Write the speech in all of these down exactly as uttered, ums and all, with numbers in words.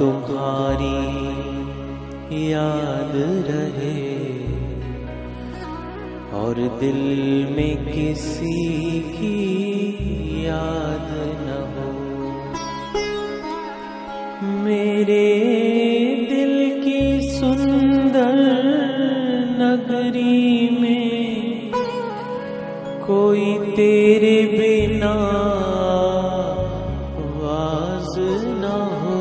तुम्हारी याद रहे और दिल में किसी की याद न हो। मेरे दिल की सुंदर नगरी में कोई तेरे बिना वाज न हो।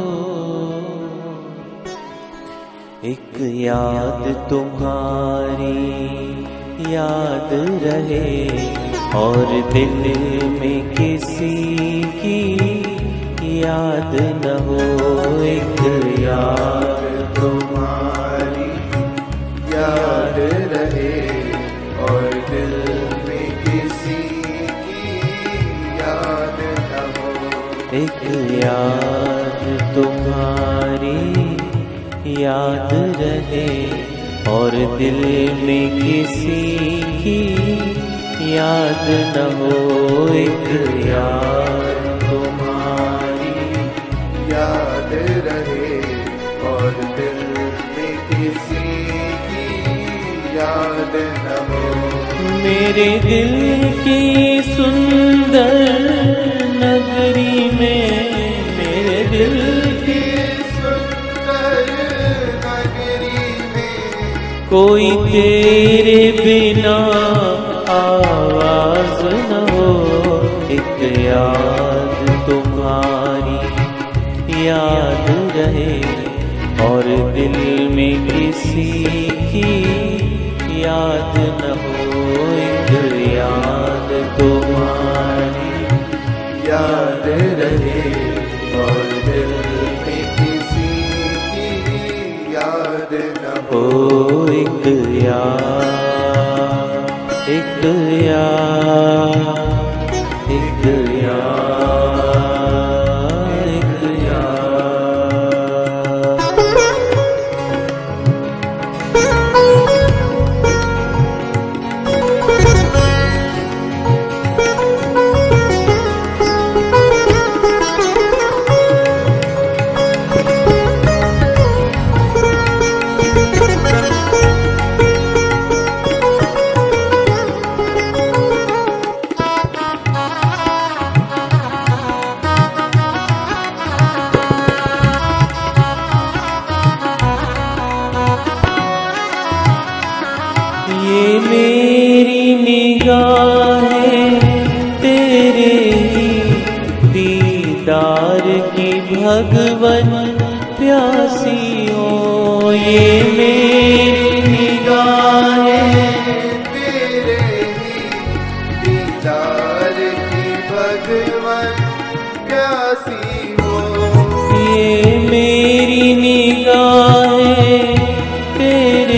एक याद तुम्हारी याद रहे और दिल में किसी की याद न हो। एक याद तुम्हारी याद रहे और दिल में किसी की याद न हो। एक याद तुम्हारी याद रहे और दिल में किसी की याद न हो। एक याद तुम्हारी याद रहे और दिल में किसी की याद न हो। मेरे दिल की सुंदर नगरी में, मेरे दिल की सुंदर नगरी में कोई तेरे बिना आवाज न हो। एक याद तुम्हारी याद रहे और दिल में किसी की याद न हो। एक याद तुम्हारी याद रहे और दिल में किसी की याद न हो। ओ एक याद, एक याद, एक याद, एक याद। ये मेरी निगाहें तेरे ही दीदार की भगवन प्यासी हो। ये मेरी निगाहें तेरे ही दीदार की भगवन प्यासी हो। ये मेरी निगाहें तेरे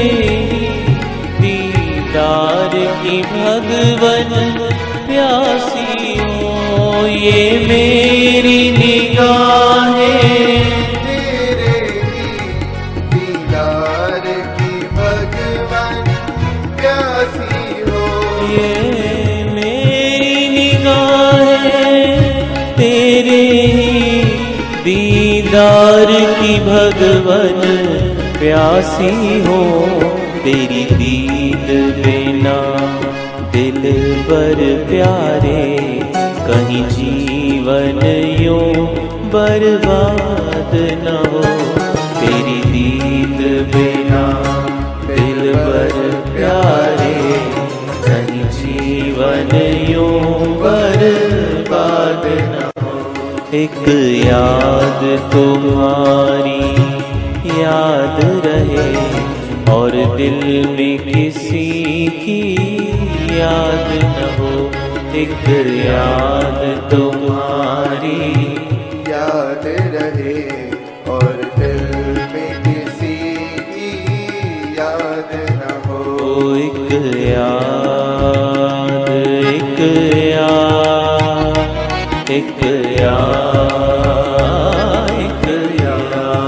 दीदार की भगवन प्यासी हो। ये मेरी निगाहें तेरे ही दीदार की भगवन प्यासी हो। ये मेरी निगाहें तेरे ही दीदार की भगवन प्यासी हो। तेरी दीद बिना दिल बर प्यारे कहीं जीवन यूं बर्बाद न हो। तेरी दीद बिना दिल बर प्यारे कहीं जीवन यूं बर्बाद न हो। एक याद तुम्हारी याद रहे और दिल में किसी की याद न हो। एक याद तुम्हारी याद रहे और दिल में किसी की याद न हो। एक याद, एक याद, एक याद, एक याद।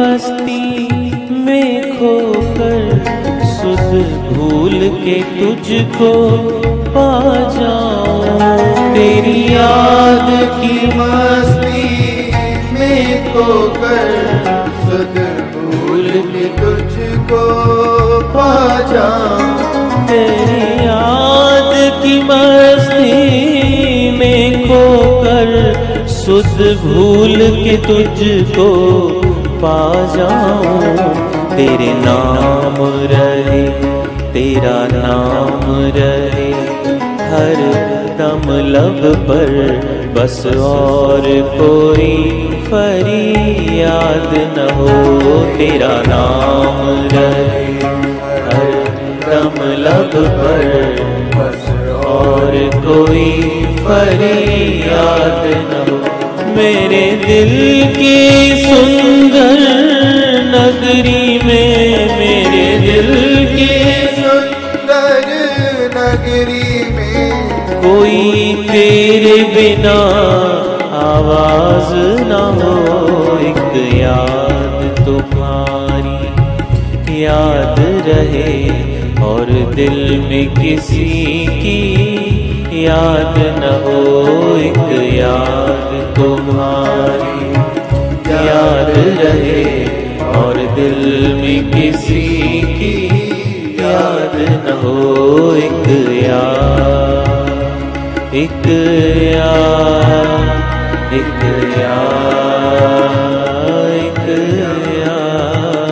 मस्ती में खोकर सुध भूल के तुझको पा जाऊं। तेरी याद की मस्ती में खोकर सुध भूल के तुझको पा जाऊं। तेरी याद की मस्ती में खोकर सुध भूल के तुझको पा जाऊं। तेरे नाम रहे, तेरा नाम रहे हर दम लब पर, बस और कोई फरियाद न हो। तेरा नाम रहे हर दम लब पर, बस और कोई फरियाद न हो। मेरे दिल की सुंदर नगरी में, मेरे दिल की सुंदर नगरी में कोई तेरे बिना आवाज न हो। एक याद तुम्हारी याद रहे और दिल में किसी की याद न हो। एक याद तुम्हारी याद रहे और दिल में किसी की याद न हो। एक याद, एक याद, एक याद, एक याद।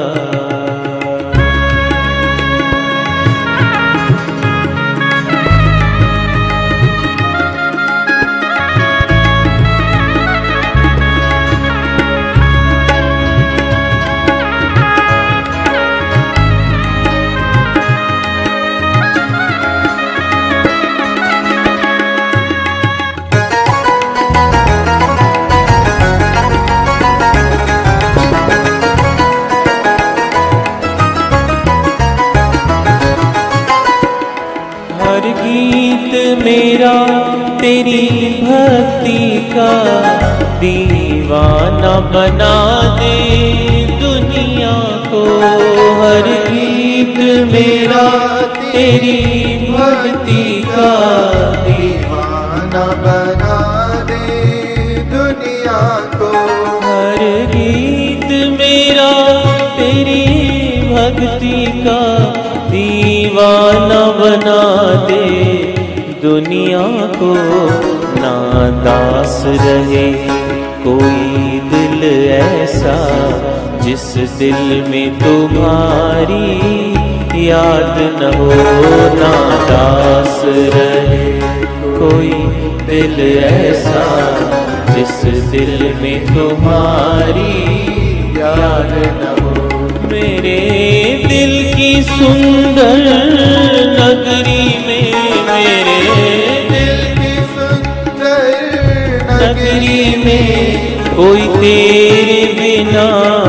हर गीत मेरा तेरी भक्ति का दीवाना बना दे दुनिया को। हर गीत मेरा तेरी भक्ति का दीवाना बना दे दुनिया को। हर गीत मेरा तेरी भक्ति का दीवाना बना दे दुनिया को। ना दास रहे कोई दिल ऐसा जिस दिल में तुम्हारी याद न हो। ना दास रहे कोई दिल ऐसा जिस दिल में तुम्हारी याद न हो। मेरे दिल की सुंदर नगरी में, मेरे दिल की सुंदर नगरी में कोई तेरे बिना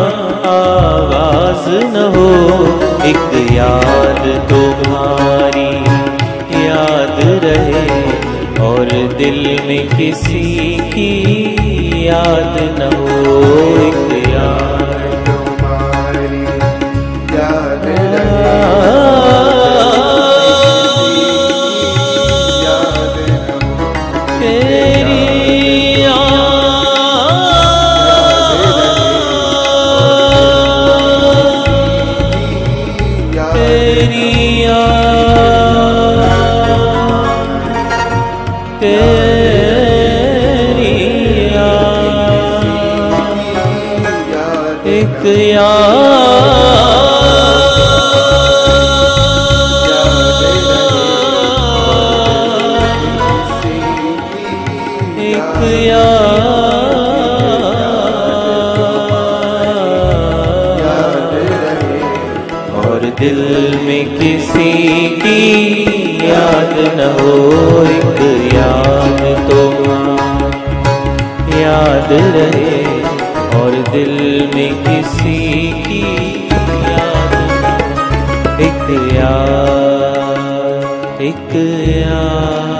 आवाज न हो। एक याद तुम्हारी याद रहे और दिल में किसी की याद न हो। एक याद तुम्हारी याद रहे, याद न हो। तेरी याद तेरी तेरी एक एक और दिल में किसी की याद न हो। एक याद तुम्हारी याद रहे और दिल में किसी की याद न हो। एक याद, एक याद।